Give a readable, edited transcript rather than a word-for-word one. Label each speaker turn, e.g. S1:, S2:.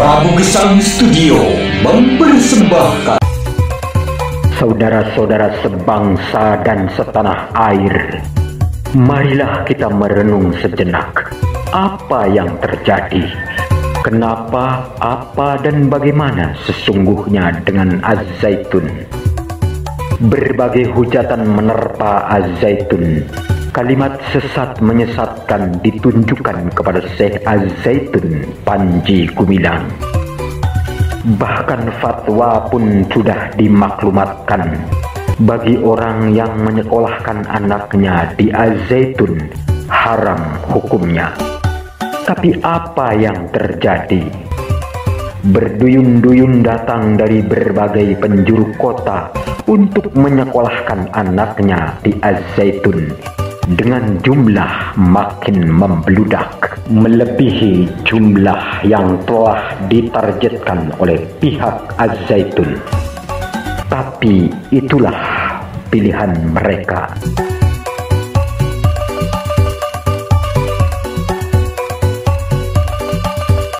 S1: Prabu Gesang Studio mempersembahkan
S2: saudara-saudara sebangsa dan setanah air. Marilah kita merenung sejenak. Apa yang terjadi? Kenapa, apa, dan bagaimana sesungguhnya dengan Az-Zaitun? Berbagai hujatan menerpa Az-Zaitun. Kalimat sesat menyesatkan ditunjukkan kepada Syekh Az-Zaitun Panji Gumilang. Bahkan fatwa pun sudah dimaklumatkan bagi orang yang menyekolahkan anaknya di Az-Zaitun haram hukumnya. Tapi apa yang terjadi? Berduyun-duyun datang dari berbagai penjuru kota untuk menyekolahkan anaknya di Az-Zaitun dengan jumlah makin membludak, melebihi jumlah yang telah ditargetkan oleh pihak Az-Zaitun. Tapi itulah pilihan mereka.